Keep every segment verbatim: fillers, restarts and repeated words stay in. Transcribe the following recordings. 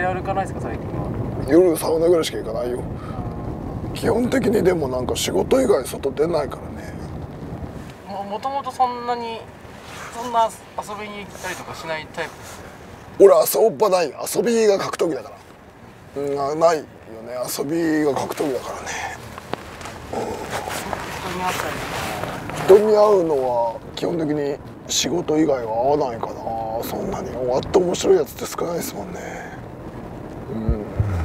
歩かないですか最近は？ 夜サウナぐらいしか行かないよ。基本的にでもなんか仕事以外外出ないからね。 ももともとそんなにそんな遊びに行ったりとかしないタイプです？ 俺遊ばないよ。遊びが格闘技だから、うん、ないよね。遊びが格闘技だからね、うん、 人に会ったり人に会うのは基本的に仕事以外は会わないかな。そんなに終わって面白いやつって少ないですもんね。うん、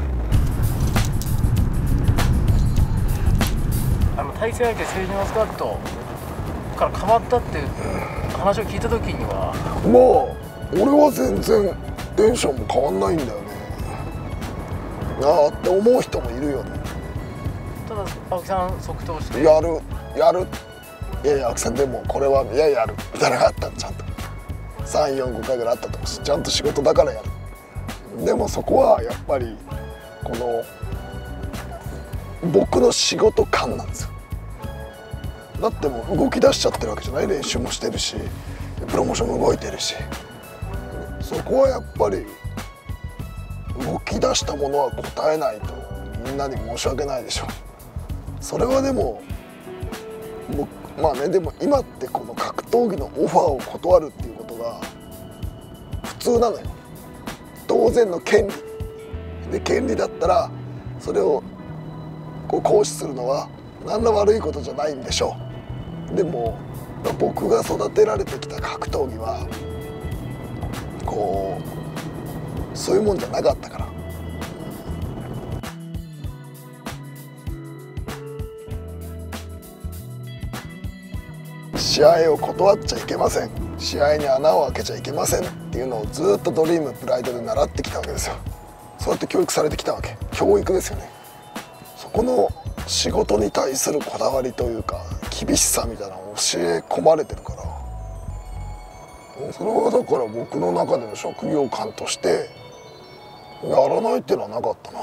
あの対戦相手セージマスカットから変わったっていう話を聞いた時には、 まあ俺は全然テンションも変わんないんだよね。ああって思う人もいるよね。 ただ青木さん即答してやるやるいやいや青木さんでもこれはいややるみたいなのがあったの。ちゃんとさん、よん、ごかいぐらいあったと思うし、ちゃんと仕事だからやる。でもそこはやっぱりこの僕の仕事感なんですよ。だってもう動き出しちゃってるわけじゃない。練習もしてるしプロモーションも動いてるし、そこはやっぱり動き出したものは答えないとみんなに申し訳ないでしょ。それはでも僕まあね、でも今ってこの格闘技のオファーを断るっていうことが普通なのよ。当然の権利で、権利だったらそれをこう行使するのは何ら悪いことじゃないんでしょう。でも僕が育てられてきた格闘技はこうそういうもんじゃなかったから。試合を断っちゃいけません、試合に穴を開けちゃいけませんっていうのをずっとドリームプライドで習ってきたわけですよ。そうやって教育されてきたわけ。教育ですよね。そこの仕事に対するこだわりというか厳しさみたいなのを教え込まれてるから、それはだから僕の中での職業観としてやらないっていうのはなかったな。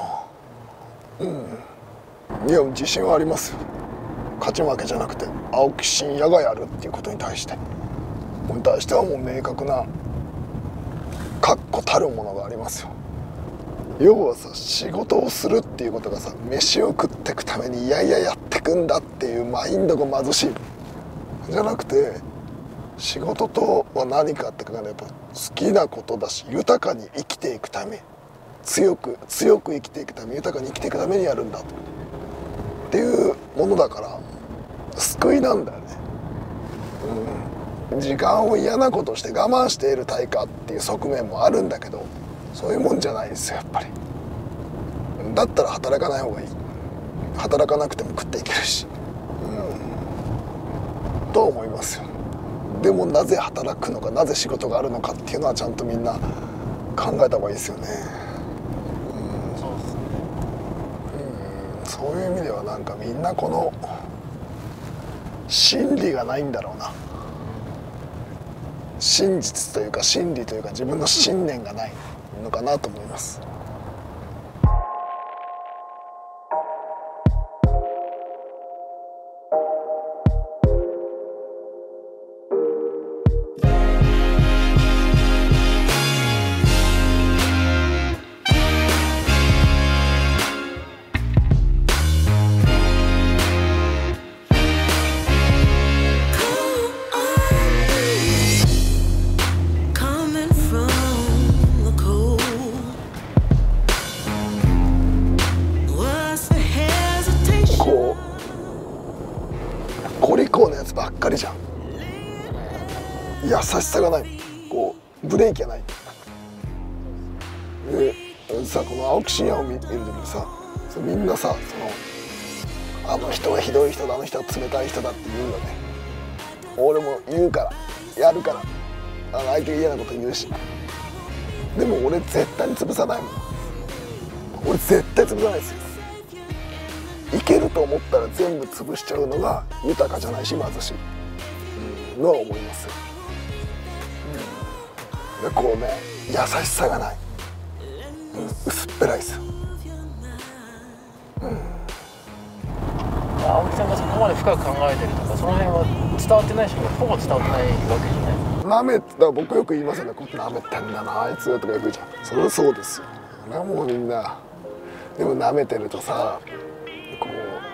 うん、いや自信はありますよ。勝ち負けじゃなくて青木真也がやるっていうことに対してこれに対してはもう明確な確固たるものがありますよ。要はさ、仕事をするっていうことがさ、飯を食ってくためにいやいややってくんだっていうマインドが貧しいじゃなくて、仕事とは何かって考えるとやっぱ好きなことだし、豊かに生きていくため、強く強く生きていくため、豊かに生きていくためにやるんだとっていうものだから救いなんだよね。うん、時間を嫌なことして我慢している対価っていう側面もあるんだけど、そういうもんじゃないですよやっぱり。だったら働かない方がいい。働かなくても食っていけるし、うん、と思いますよ。でもなぜ働くのか、なぜ仕事があるのかっていうのはちゃんとみんな考えた方がいいですよね。うん、そうですね。うん、そういう意味ではなんかみんなこの真理がないんだろうな。真実というか真理というか自分の信念がないのかなと思います。ばっかりじゃん。優しさがない、こうブレーキがない。でさ、この青木真也を見ている時にさ、みんなさ、そのあの人はひどい人だ、あの人は冷たい人だって言うよね。俺も言うから、やるから、あの相手が嫌なこと言うし。でも俺絶対に潰さないもん。俺絶対潰さないですよ。いけると思ったら全部潰しちゃうのが豊かじゃないし貧しい、うん、のは思いますよ、うん、でこうね、優しさがない、うん、薄っぺらいですよ、うん、 青木さんがそこまで深く考えてるとかその辺は伝わってないし、ほぼ伝わってないわけじゃない。 なめだから僕よく言いますよね、こうなめてんだなあいつとかよく言うじゃん。それはそうですよ。 なもうみんな。でも舐めてるとさ、こ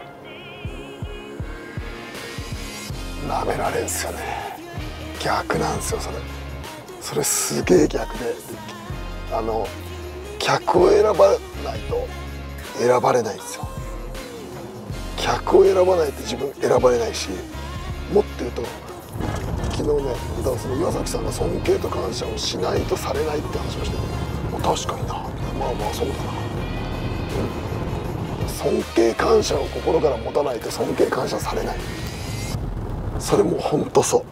う舐められんすよね。逆なんですよそれ。それすげえ逆で、あの客を選ばないと選ばれないんですよ。客を選ばないと自分選ばれないし、もっと言うと昨日ね、だからその岩崎さんが尊敬と感謝をしないとされないって話をして、もう確かにな、まあまあそうだな、うん、尊敬感謝を心から持たないと尊敬感謝されない。それも本当そう。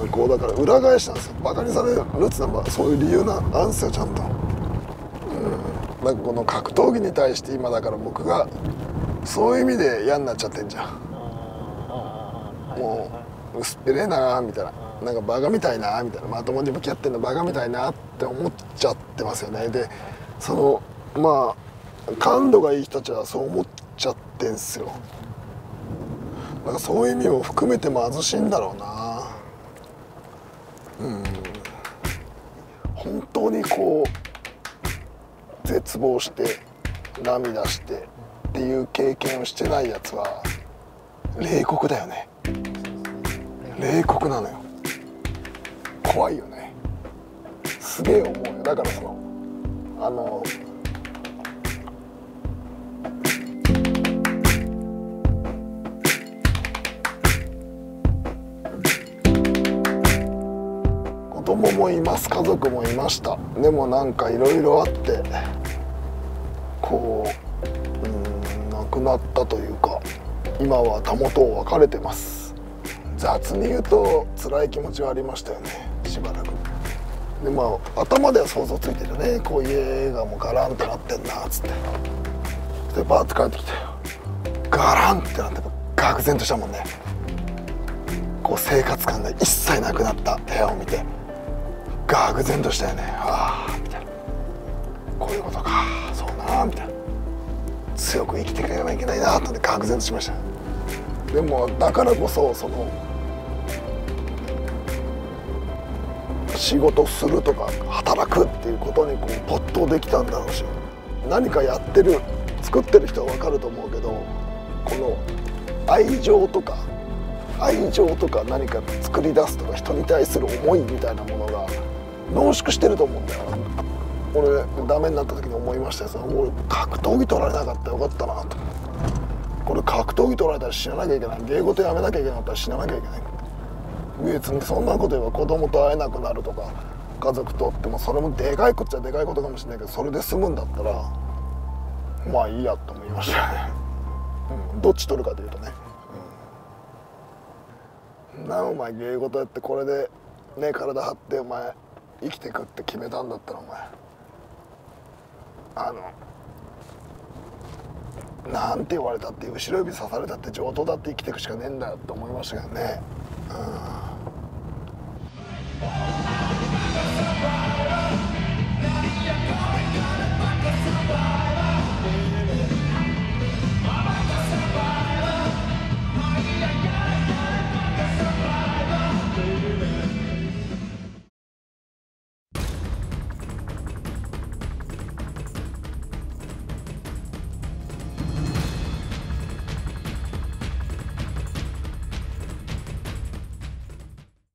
こうだから裏返しなんですよ。バカにされるってのはそういう理由なんですよ、ちゃんと。うん、なんかこの格闘技に対して今だから僕がそういう意味で嫌になっちゃってんじゃん。もう薄っぺれえなみたいな、なんかバカみたいなみたいな、まともに向き合ってんのバカみたいなって思っちゃってますよね。でそのまあ感度がいい人たちはそう思っちゃってんすよ。なんかそういう意味も含めて貧しいんだろうな。うん、本当にこう絶望して涙してっていう経験をしてないやつは冷酷だよね。冷酷なのよ。怖いよね。すげえ思うよ。だからそのあの子供もいます、家族もいました。でもなんかいろいろあってこう、うん、亡くなったというか今はたもとを別れてます。雑に言うと辛い気持ちはありましたよね、しばらく。でまあ頭では想像ついてるね。こう家がもうガランってなってんなっつって、でバーって帰ってきてガランってなって愕然としたもんね。こう生活感が一切なくなった部屋を見て愕然としたよね。ああみたいな、こういうことか、そうなみたいな、強く生きていかなきゃいけないなと思って愕然としました。でもだからこそその仕事するとか働くっていうことにこう没頭できたんだろうし、何かやってる作ってる人は分かると思うけど、この愛情とか愛情とか何か作り出すとか人に対する思いみたいなものが濃縮してると思うんだよな。俺ダメになった時に思いましたよ。俺格闘技取られなかったらよかったなと。これ格闘技取られたら死ななきゃいけない、芸事やめなきゃいけなかったら死ななきゃいけない。別にそんなこと言えば子供と会えなくなるとか家族とってもそれもでかいことっちゃでかいことかもしれないけど、それで済むんだったらまあいいやと思いましたね、うん、どっち取るかというとね、うん、なお前芸事やってこれでね体張ってお前生きてくって決めたんだったらお前あのなんて言われたって後ろ指刺されたって上等だって生きていくしかねえんだよって思いましたけどね。うん